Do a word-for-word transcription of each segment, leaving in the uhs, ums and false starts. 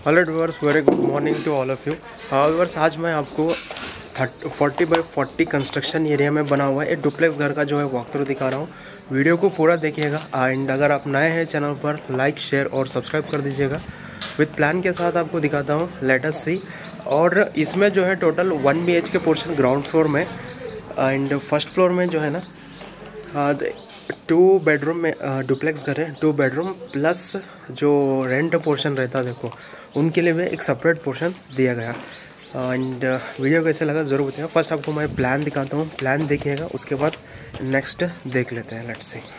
Hello viewers, very good morning to all of you. Viewers, आज मैं आपको thirty forty by forty construction area में बना हुआ है एक डुप्लेक्स घर का जो है वॉक थ्रू दिखा रहा हूँ। वीडियो को पूरा देखिएगा एंड अगर आप नए हैं चैनल पर लाइक शेयर और सब्सक्राइब कर दीजिएगा। विद प्लान के साथ आपको दिखाता हूँ, लेट अस सी। और इसमें जो है total one B H K portion ground floor में एंड फर्स्ट फ्लोर में जो है ना टू बेडरूम में डुप्लेक्स घर है। टू बेडरूम प्लस जो रेंट पोर्शन रहता है देखो, उनके लिए भी एक सेपरेट पोर्शन दिया गया। एंड वीडियो कैसे लगा ज़रूर बताइएगा। फर्स्ट आपको मैं प्लान दिखाता हूँ, प्लान देखिएगा, उसके बाद नेक्स्ट देख लेते हैं। Let's see.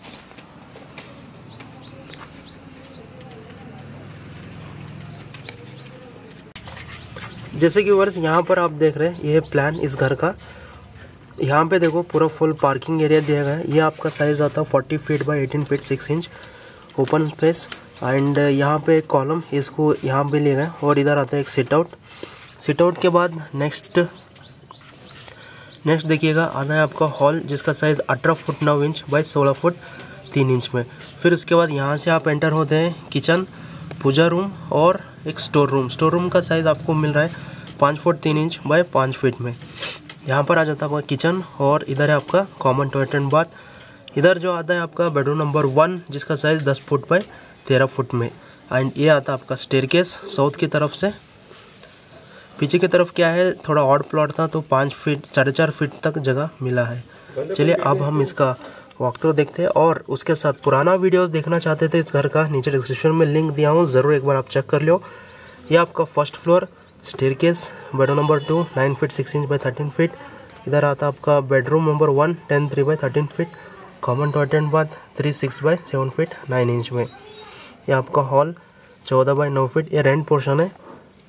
जैसे कि वर्ष यहाँ पर आप देख रहे हैं, ये प्लान इस घर का। यहाँ पे देखो पूरा फुल पार्किंग एरिया दिया गया है। ये आपका साइज़ आता है forty feet by eighteen feet six inch open space. And यहाँ पे एक कॉलम इसको यहाँ पे लिया गया और इधर आता है एक सिट आउट। सिट आउट के बाद नेक्स्ट नेक्स्ट देखिएगा आता है आपका हॉल, जिसका साइज़ अठारह फुट नौ इंच बाई सोलह फुट तीन इंच में। फिर उसके बाद यहाँ से आप एंटर होते हैं किचन, पूजा रूम और एक स्टोर रूम। स्टोर रूम का साइज़ आपको मिल रहा है पाँच फुट तीन इंच बाई पाँच फीट में। यहाँ पर आ जाता है आपका किचन और इधर है आपका कॉमन टॉयलेट एंड बाथ। इधर जो आता है आपका बेडरूम नंबर वन, जिसका साइज़ दस फुट बाई तेरह फुट में। एंड ये आता है आपका स्टेयरकेस साउथ की तरफ से। पीछे की तरफ क्या है, थोड़ा ऑड प्लॉट था तो पाँच फीट साढ़े चार फीट तक जगह मिला है। चलिए अब हम इसका वॉक थ्रू देखते हैं। और उसके साथ पुराना वीडियोस देखना चाहते थे इस घर का, नीचे डिस्क्रिप्शन में लिंक दिया हूँ, ज़रूर एक बार आप चेक कर लो। ये आपका first floor, staircase, bedroom number two nine feet six inch by thirteen feet. इधर आता आपका bedroom number one ten three by thirteen feet. Common toilet and bath three six by seven feet nine inch में। ये आपका hall चौदह by नौ feet. ये rent portion है।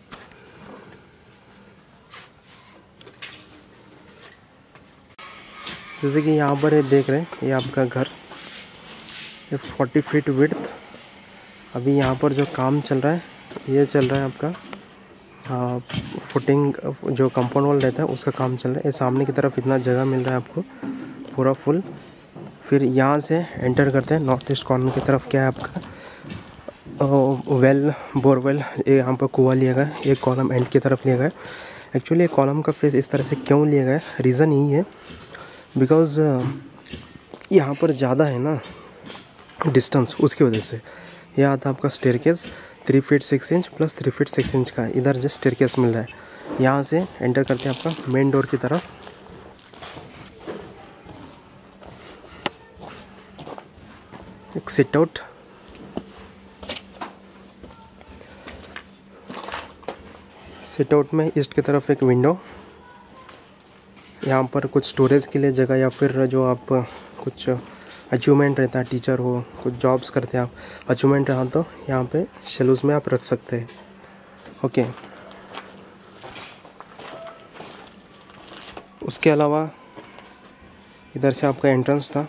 जैसे कि यहाँ पर ये देख रहे हैं, ये आपका घर, ये फोर्टी फीट विड्थ। अभी यहाँ पर जो काम चल रहा है, ये चल रहा है आपका हाँ फुटिंग, जो कंपाउंड वॉल रहता है उसका काम चल रहा है। ये सामने की तरफ इतना जगह मिल रहा है आपको पूरा फुल। फिर यहाँ से एंटर करते हैं नॉर्थ ईस्ट कॉर्नर की तरफ। क्या है आपका वेल बोरवेल, ये यहाँ पर कुआं लिया गया है। एक कॉलम एंड की तरफ लिया गया है। एक्चुअली एक कॉलम का फेस इस तरह से क्यों लिया गया है, रीज़न यही है बिकॉज़ यहाँ पर ज़्यादा है ना डिस्टेंस, उसकी वजह से। यह आता है आपका staircase three feet six inch plus three feet six inch का। इधर जो स्टेयरकेस मिल रहा है, यहाँ से एंटर करते हैं आपका मेन डोर की तरफ। एक सिट आउट, सिट आउट में ईस्ट की तरफ एक विंडो। यहाँ पर कुछ स्टोरेज के लिए जगह, या फिर जो आप कुछ अचीवमेंट रहता है, टीचर हो, कुछ जॉब्स करते हैं आप, अचीवमेंट रहा तो यहाँ पे शेल्व्स में आप रख सकते हैं। ओके, उसके अलावा इधर से आपका एंट्रेंस था।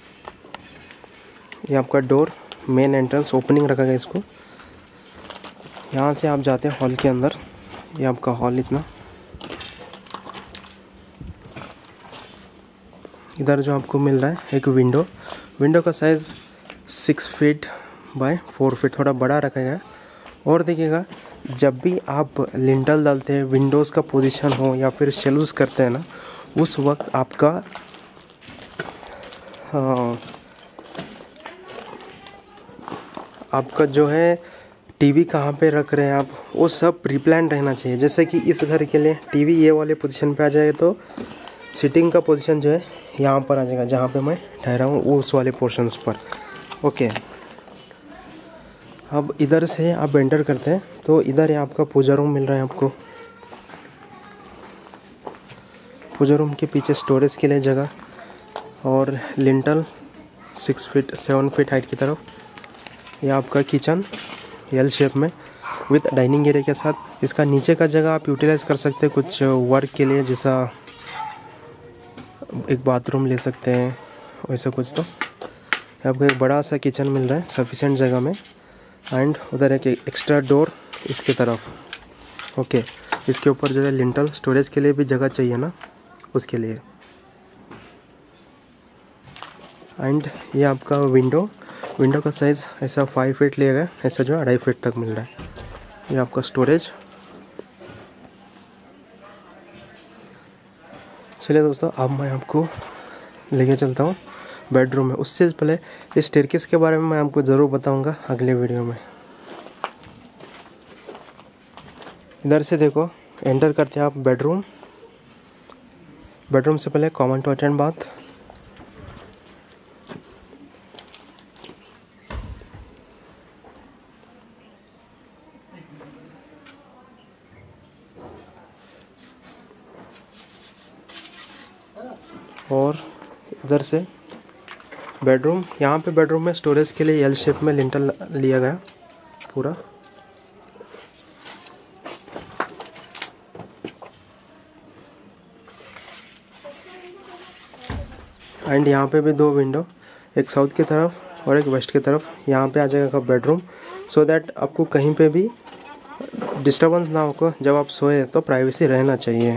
ये आपका डोर, मेन एंट्रेंस, ओपनिंग रखा गया इसको। यहाँ से आप जाते हैं हॉल के अंदर। ये आपका हॉल इतना। इधर जो आपको मिल रहा है एक विंडो, विंडो का size six feet by four feet, थोड़ा बड़ा रखा गया है। और देखिएगा, जब भी आप लिंटल डालते हैं, विंडोज़ का पोजीशन हो या फिर शेल्व्स करते हैं ना, उस वक्त आपका हाँ, आपका जो है टीवी कहाँ पे रख रहे हैं आप, वो सब प्री प्लान रहना चाहिए। जैसे कि इस घर के लिए टीवी ये वाले पोजीशन पे आ जाएगा तो सिटिंग का पोजीशन जो है यहाँ पर आ जाएगा, जहाँ पे मैं ठहरा हूँ उस वाले पोर्शंस पर। ओके, अब इधर से आप एंटर करते हैं तो इधर है आपका पूजा रूम मिल रहा है आपको। पूजा रूम के पीछे स्टोरेज के लिए जगह और lintel six feet seven feet height की तरफ। यह आपका किचन एल शेप में विथ डाइनिंग एरिया के साथ। इसका नीचे का जगह आप यूटिलाइज़ कर सकते हैं कुछ वर्क के लिए, जैसा एक बाथरूम ले सकते हैं, वैसा कुछ। तो आपको एक बड़ा सा किचन मिल रहा है सफिशिएंट जगह में। एंड उधर एक एक्स्ट्रा डोर इसके तरफ। ओके, इसके ऊपर जो है लिंटल, स्टोरेज के लिए भी जगह चाहिए ना, उसके लिए। एंड ये आपका विंडो, विंडो का साइज़ ऐसा फाइव फीट लिया गया, ऐसा जो अढ़ाई फीट तक मिल रहा है। ये आपका स्टोरेज। चलिए दोस्तों, अब मैं आपको लेके चलता हूँ बेडरूम में। उससे पहले इस स्टेयरकेस के बारे में मैं आपको ज़रूर बताऊंगा अगले वीडियो में। इधर से देखो, एंटर करते हैं आप बेडरूम। बेडरूम से पहले कॉमन टॉयलेट एंड बाथ। और इधर से बेडरूम। यहाँ पे बेडरूम में स्टोरेज के लिए एल शेप में लिंटर लिया गया पूरा। एंड यहाँ पे भी दो विंडो, एक साउथ की तरफ और एक वेस्ट की तरफ। यहाँ पे आ जाएगा बेडरूम, सो दैट आपको कहीं पे भी डिस्टर्बेंस ना हो। जब आप सोए तो प्राइवेसी रहना चाहिए।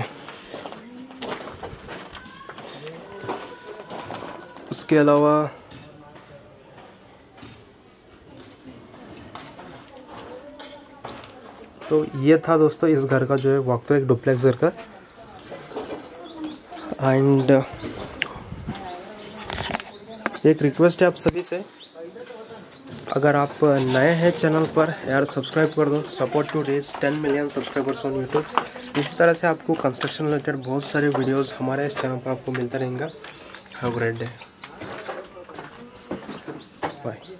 उसके अलावा तो ये था दोस्तों इस घर का जो है वॉक थ्रू, एक डुप्लेक्स घर का। एंड एक रिक्वेस्ट है आप सभी से, अगर आप नए हैं चैनल पर यार सब्सक्राइब कर दो। Support to reach ten million subscribers on YouTube. इसी तरह से आपको कंस्ट्रक्शन रिलेटेड बहुत सारे वीडियोस हमारे इस चैनल पर आपको मिलता रहेगा। Have a great day, bye.